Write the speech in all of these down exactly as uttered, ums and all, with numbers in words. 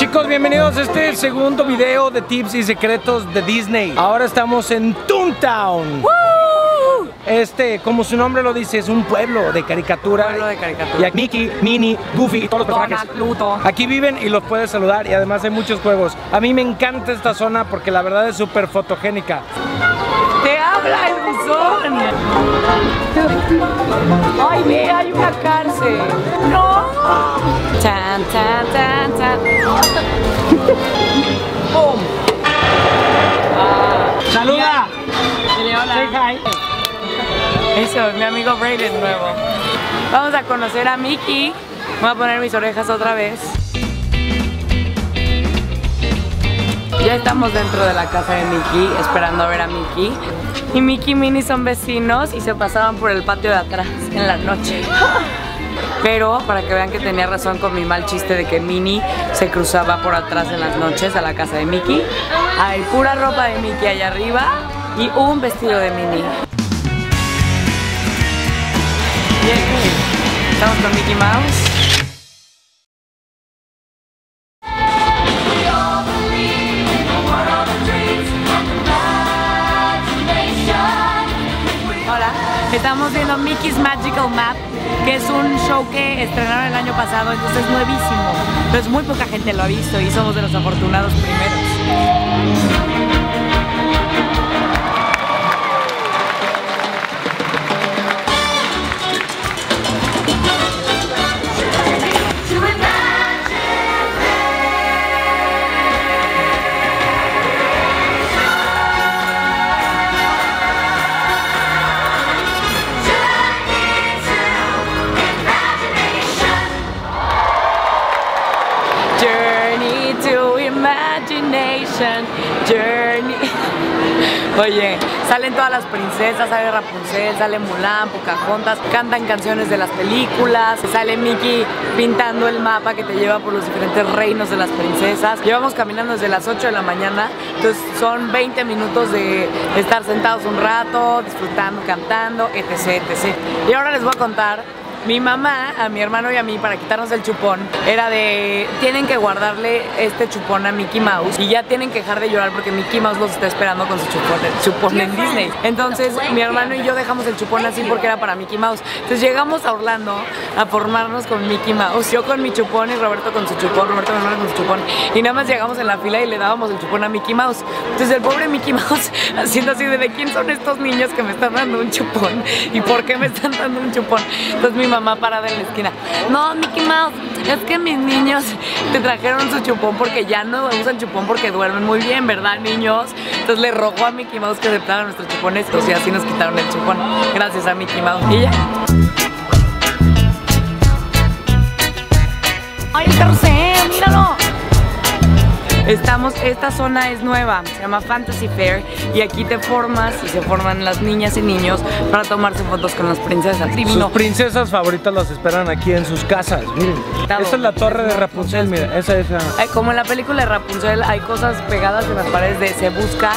Chicos, bienvenidos a este segundo video de tips y secretos de Disney. Ahora estamos en Toontown. ¡Woo! Este, como su nombre lo dice, es un pueblo de caricatura. Pueblo de caricatura. Y aquí Mickey, Minnie, Goofy y todos los personajes. Pluto. Aquí viven y los puedes saludar y además hay muchos juegos. A mí me encanta esta zona porque la verdad es súper fotogénica. ¡Te habla el buzón! ¡Ay, ve! Hay una cárcel. ¡No! ¡Tan, tan, tan, tan! ¡Pum! Ah, ¡Saluda! Dile hola. Say hi. Eso, es mi amigo Brayden nuevo. Vamos a conocer a Mickey. Voy a poner mis orejas otra vez. Ya estamos dentro de la casa de Mickey, esperando a ver a Mickey. Y Mickey y Minnie son vecinos y se pasaban por el patio de atrás en la noche. Pero para que vean que tenía razón con mi mal chiste de que Minnie se cruzaba por atrás en las noches a la casa de Mickey, hay pura ropa de Mickey allá arriba y un vestido de Minnie. Bien, estamos con Mickey Mouse. Estamos viendo Mickey's Magical Map, que es un show que estrenaron el año pasado, entonces es nuevísimo. Entonces muy poca gente lo ha visto y somos de los afortunados primeros. Journey to imagination, journey. Oye, salen todas las princesas, sale Rapunzel, sale Mulan, Pocahontas, cantan canciones de las películas, sale Mickey pintando el mapa que te lleva por los diferentes reinos de las princesas. Llevamos caminando desde las ocho de la mañana, entonces son veinte minutos de estar sentados un rato, disfrutando, cantando, etc, etcétera. Y ahora les voy a contar. Mi mamá, a mi hermano y a mí, para quitarnos el chupón, era de... tienen que guardarle este chupón a Mickey Mouse y ya tienen que dejar de llorar porque Mickey Mouse los está esperando con su chupón, el chupón en Disney. Entonces, mi hermano y yo dejamos el chupón así porque era para Mickey Mouse. Entonces, llegamos a Orlando a formarnos con Mickey Mouse. Yo con mi chupón y Roberto con su chupón, Roberto mi hermano con su chupón. Y nada más llegamos en la fila y le dábamos el chupón a Mickey Mouse. Entonces, el pobre Mickey Mouse haciendo así de, ¿de quién son estos niños que me están dando un chupón? ¿Y por qué me están dando un chupón? Entonces, mi mamá parada en la esquina, no, Mickey Mouse, es que mis niños te trajeron su chupón porque ya no usan chupón porque duermen muy bien, ¿verdad, niños? Entonces le rogó a Mickey Mouse que aceptara nuestros chupones y así nos quitaron el chupón, gracias a Mickey Mouse. Y ya. ¡Ay, el carrusel! ¡Míralo! Estamos, esta zona es nueva, se llama Fantasy Fair y aquí te formas y se forman las niñas y niños para tomarse fotos con las princesas. Divino. Sus princesas favoritas las esperan aquí en sus casas, miren. Esta es la torre de Rapunzel, mira, esa es la... Como en la película de Rapunzel hay cosas pegadas en las paredes de se busca.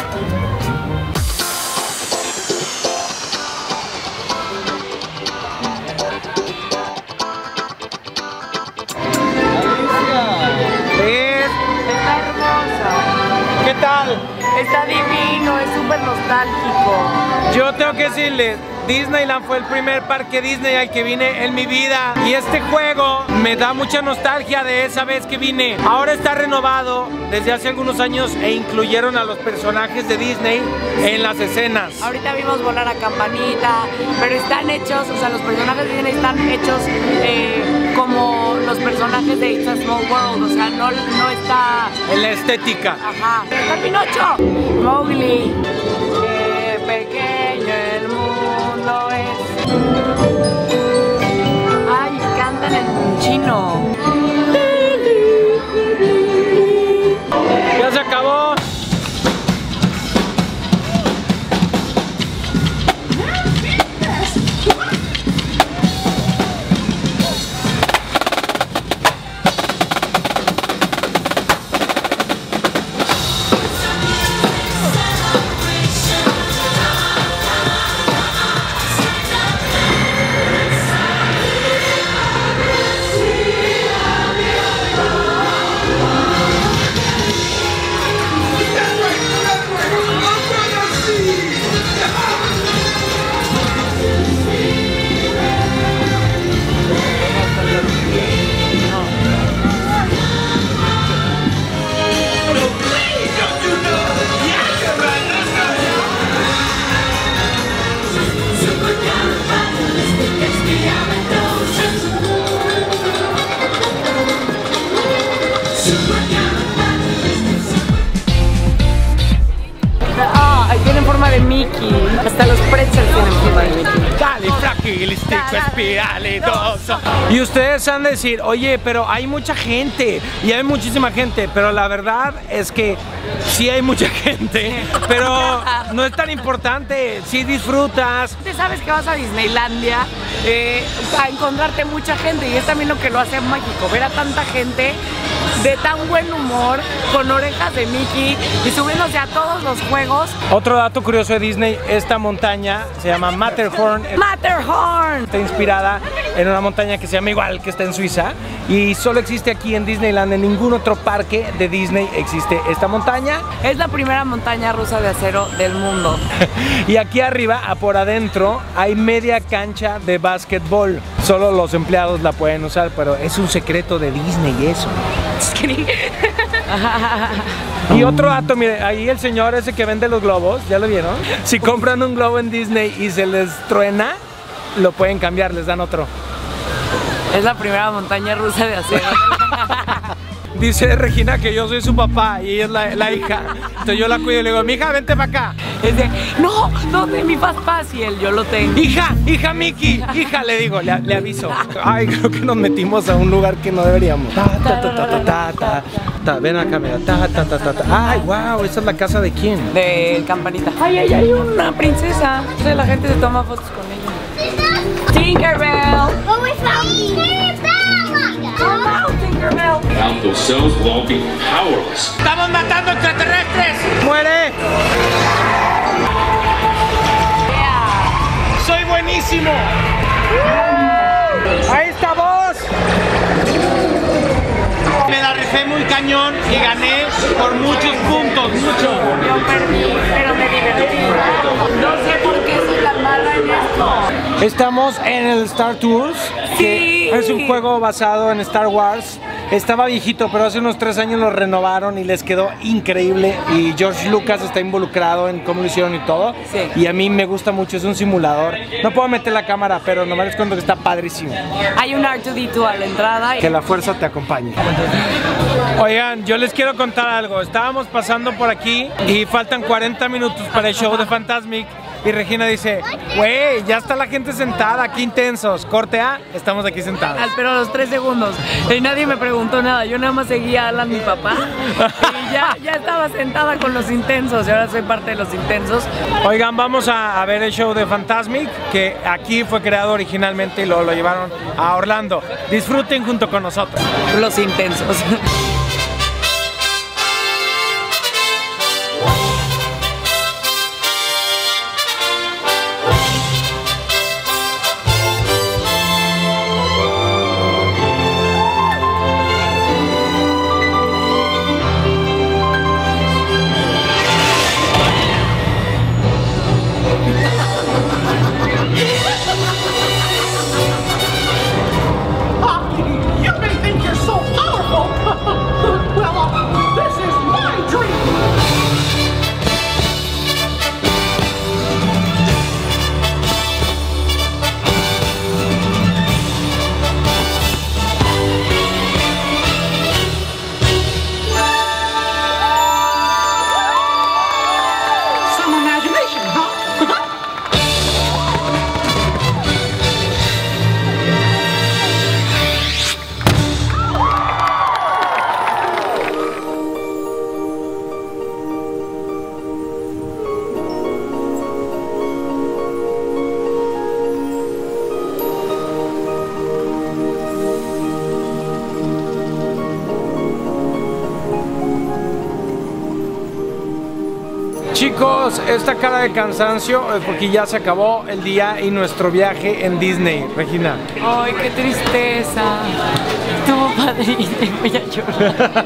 ¿Qué tal? Está divino, es súper nostálgico. Yo tengo que decirles, Disneyland fue el primer parque Disney al que vine en mi vida y este juego me da mucha nostalgia de esa vez que vine. Ahora está renovado desde hace algunos años e incluyeron a los personajes de Disney en las escenas. Ahorita vimos volar a Campanita, pero están hechos, o sea, los personajes de Disney están hechos eh, como los personajes de It's a Small World, o sea, no, no está... en la estética. Ajá. ¡Está Pinocho! Mowgli, qué pequeño el mundo es. Ay, cantan en chino. Ya se acabó. basilístico espiralidoso. Y ustedes han de decir, oye, pero hay mucha gente, y hay muchísima gente, pero la verdad es que sí hay mucha gente, pero no es tan importante, si disfrutas. Te sabes que vas a Disneylandia eh, a encontrarte mucha gente, y es también lo que lo hace mágico, ver a tanta gente de tan buen humor, con orejas de Mickey y subiéndose a todos los juegos. Otro dato curioso de Disney, esta montaña se llama Matterhorn. Matterhorn. Está inspirada en una montaña que se llama igual, que está en Suiza, y solo existe aquí en Disneyland. En ningún otro parque de Disney existe esta montaña. Es la primera montaña rusa de acero del mundo. Y aquí arriba, a por adentro, hay media cancha de básquetbol. Solo los empleados la pueden usar, pero es un secreto de Disney eso. Y otro dato, mire, ahí el señor ese que vende los globos, ¿ya lo vieron? Si compran un globo en Disney y se les truena, lo pueden cambiar, les dan otro. Es la primera montaña rusa de acero. Dice Regina que yo soy su papá y ella es la, la hija. Entonces yo la cuido y le digo, mija, vente para acá. Es de, no, ¿dónde mi Fast Pass? Y él, yo lo tengo. Hija, hija Mickey, hija, le digo, le, le aviso. Ay, creo que nos metimos a un lugar que no deberíamos. Ta, ta, ta, ta, ta, ta, ta, ta. Ven acá, mira. Ta, ta, ta, ta, ta. Ay, wow, ¿esa es la casa de quién? De Campanita. Ay, ay, hay una princesa. Entonces la gente se toma fotos con ella. Tinkerbell. Oh, we found Tinkerbell. Oh, no, Tinkerbell. Without themselves, we'll all be powerless. ¡Estamos matando extraterrestres! ¡Muere! Yeah. ¡Soy buenísimo! ¡Ahí está vos! Me la rifé muy cañón y gané por muchos puntos, mucho. Yo perdí, pero me divertí. No sé por qué soy la mala en esto. Estamos en el Star Tours, que Sí. es un juego basado en Star Wars. Estaba viejito, pero hace unos tres años lo renovaron y les quedó increíble. Y George Lucas está involucrado en cómo lo hicieron y todo. Sí. Y a mí me gusta mucho, es un simulador. No puedo meter la cámara, pero nomás les cuento que está padrísimo. Hay un R dos D dos a la entrada. Que la fuerza te acompañe. Oigan, yo les quiero contar algo. Estábamos pasando por aquí y faltan cuarenta minutos para el show de Fantasmic. Y Regina dice, güey, ya está la gente sentada, qué intensos. Corte A, estamos aquí sentados. Pero a los tres segundos. Y nadie me preguntó nada. Yo nada más seguía a Alan, mi papá. Y ya, ya estaba sentada con los intensos. Y ahora soy parte de los intensos. Oigan, vamos a, a ver el show de Fantasmic, que aquí fue creado originalmente y luego lo llevaron a Orlando. Disfruten junto con nosotros. Los intensos. You may think you're so powerful. Well, uh, this is my dream. Some imagination, huh? Chicos, esta cara de cansancio es porque ya se acabó el día y nuestro viaje en Disney. Regina. Ay, qué tristeza. Estuvo padrísimo. Voy a llorar.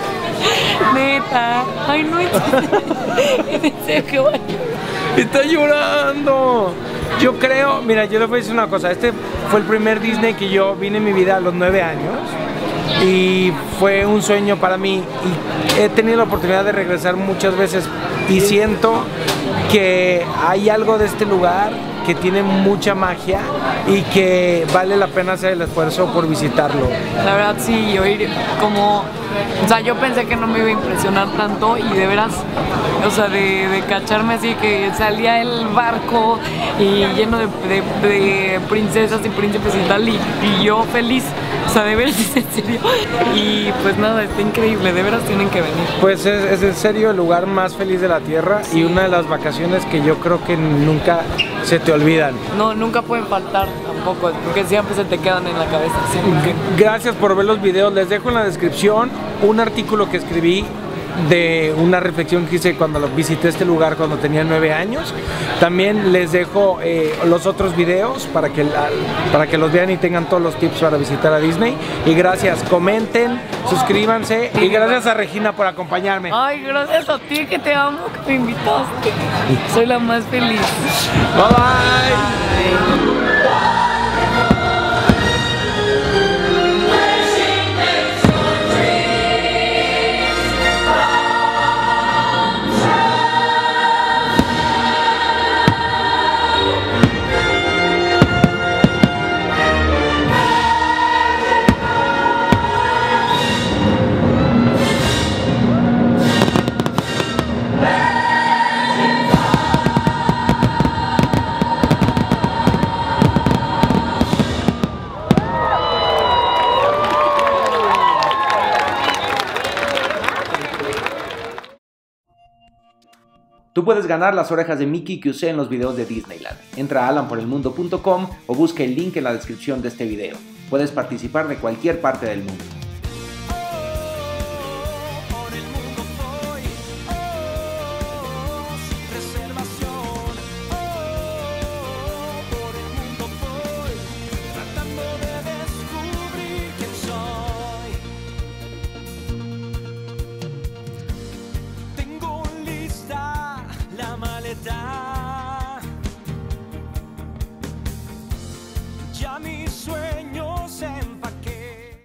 Neta. Ay, no. En serio que voy a llorar. Está llorando. Yo creo, mira, yo les voy a decir una cosa. Este fue el primer Disney que yo vine en mi vida a los nueve años. Y fue un sueño para mí. Y he tenido la oportunidad de regresar muchas veces. Y siento que hay algo de este lugar que tiene mucha magia y que vale la pena hacer el esfuerzo por visitarlo. La verdad sí, yo ir como, o sea, yo pensé que no me iba a impresionar tanto y de veras, o sea, de, de cacharme así que salía el barco y lleno de, de, de princesas y príncipes y tal, y, y yo feliz, o sea, de veras, en serio. Y pues nada, está increíble, de veras tienen que venir. Pues es, es en serio el lugar más feliz de la tierra y una de las vacaciones que yo creo que nunca se te olvidan. No, nunca pueden faltar tampoco, porque siempre se te quedan en la cabeza. Siempre. Gracias por ver los videos, les dejo en la descripción un artículo que escribí de una reflexión que hice cuando visité este lugar cuando tenía nueve años. También les dejo eh, los otros videos para que, para que los vean y tengan todos los tips para visitar a Disney. Y gracias, comenten, suscríbanse y gracias a Regina por acompañarme. Ay, gracias a ti que te amo, que me invitaste. Soy la más feliz. Bye bye. Bye. Tú puedes ganar las orejas de Mickey que usé en los videos de Disneyland. Entra a alan por el mundo punto com o busca el link en la descripción de este video. Puedes participar de cualquier parte del mundo.